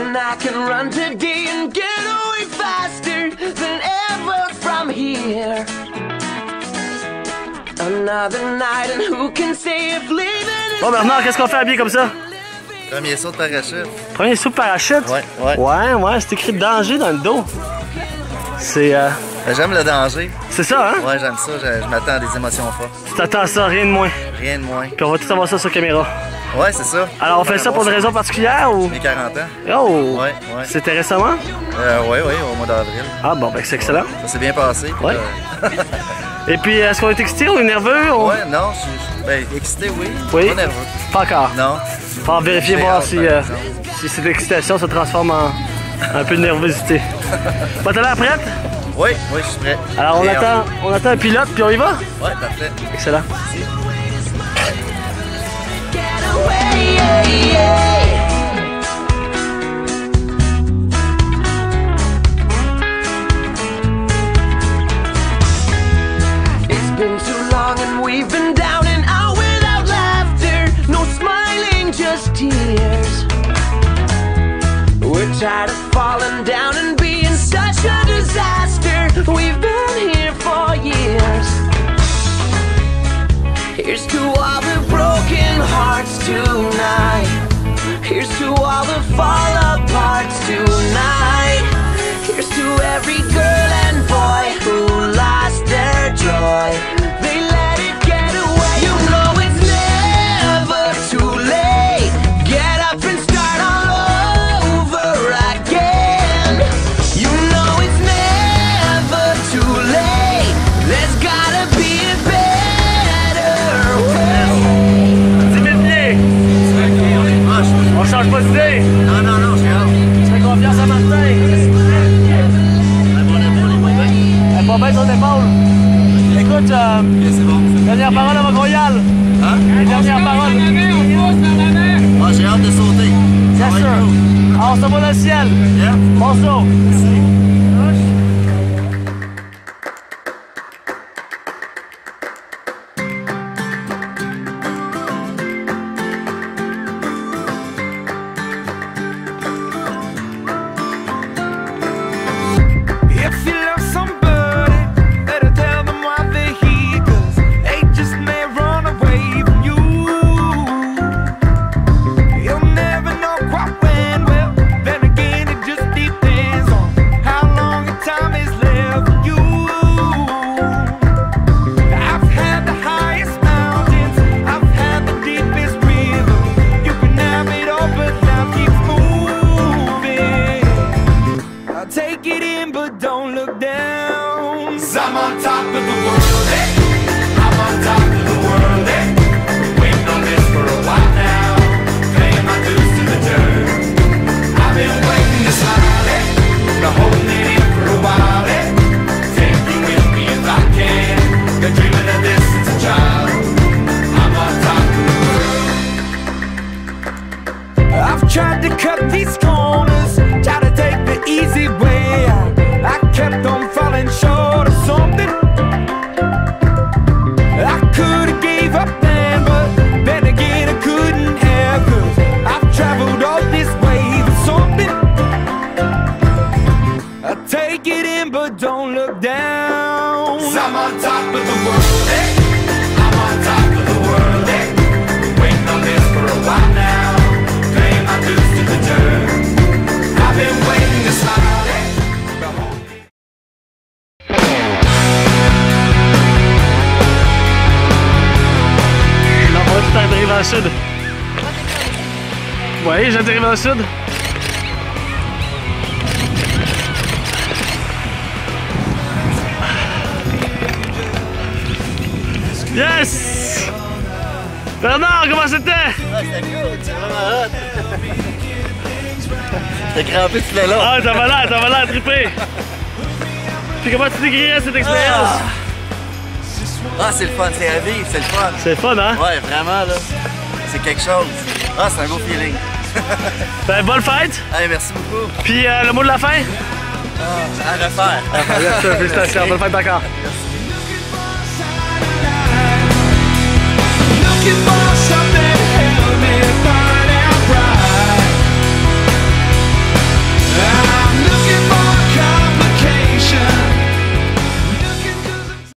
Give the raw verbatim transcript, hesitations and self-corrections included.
And I can run today and get away faster than ever from here. Another night and who can say if living. Bon Bernard, qu'est-ce qu'on fait habillé comme ça? Premier saut de parachute. Premier saut de parachute? Ouais, ouais. Ouais, ouais, c'est écrit danger dans le dos. C'est... Euh... Ben, j'aime le danger. C'est ça, hein? Ouais, j'aime ça. Je, je m'attends à des émotions fortes. Tu t'attends à ça, rien de moins. Rien de moins. Puis on va tout avoir ça sur caméra. Ouais, c'est ça. Alors on fait ça pour une raison particulière ou? J'ai quarante ans. Oh! Ouais, ouais. C'était récemment? Euh, ouais, ouais, au mois d'avril. Ah bon, ben c'est excellent. Ça s'est bien passé. Ouais. Euh... Et puis, est-ce qu'on est excité ou nerveux? Ou... Ouais, non, je suis ben, excité, oui. Oui? Pas nerveux. Pas encore? Non. Faut en vérifier, voir si, euh, si cette excitation se transforme en un peu de nervosité. Bon, t'as l'air prête? Oui, oui, je suis prêt. Alors, on Et attend, on... on attend un pilote, puis on y va? Ouais, parfait. Excellent. It's been too long and we've been down and out without laughter. No smiling, just tears. We're tired of falling down and being such a disaster. We've been here for years. Here's to all the broken hearts tonight. Here's to all the fall aparts tonight. Here's to every girl and boy who lost their joy. They let it get away. You know it's never too late. Get up and start all over again. You know it's never too late. There's gotta be a better way. C'est bien. On change pas d'idée. Non, non, non, j'ai hâte. Je fais confiance à Martin. Elle est pas bien son épaule. Écoute, euh, c'est bon. dernière parole à Mont-Royal. Hein? Les dernières paroles. Ah, j'ai hâte de sauter. Yes, sir. Alors, on se voit dans le ciel. Yeah. Bon saut. If you love somebody, better tell them why they're here, 'cause they just may run away from you. You'll never know quite when, well, then again it just depends on how long the time is left for you. I've had the highest mountains, I've had the deepest river. You can have it all, but now keep moving. I'll take it in, but don't look down. 'Cause I'm on top of the world, hey. I'm on top of the world, hey. Waiting on this for a while now. Paying my dues to the dirt. I've been waiting to slide, hey. Been holding it in for a while, hey. Take you with me if I can. Been dreaming of this since a child. I'm on top of the world. I've tried to cut these corners, tried to take the easy way out. I kept on falling short of something. I could've gave up then, but then again I couldn't have, 'cause I've traveled all this way for something. I take it in, but don't look down. 'Cause I'm on top of the world, hey. I'm on top of the world, hey. Waiting on this for a while now. Paying my dues to the dirt. I've been waiting to slide, hey. Non, on va tout arriver dans le sud. Oui, j'arrive dans le sud. Yes! Bernard, comment c'était? Ah, c'était cool, c'est vraiment hot. T'es crampé, tu l'as là. Ah, t'as l'air, t'as l'air trippé. Puis comment tu décrirais cette expérience? Ah, ah c'est le fun, c'est à vivre, c'est le fun. C'est le fun, hein? Ouais, vraiment, là. C'est quelque chose. Ah, c'est un beau feeling. Ben, bonne fête! Allez, merci beaucoup. Puis euh, le mot de la fin? Ah, à refaire. Félicitations, bonne fête encore. Merci.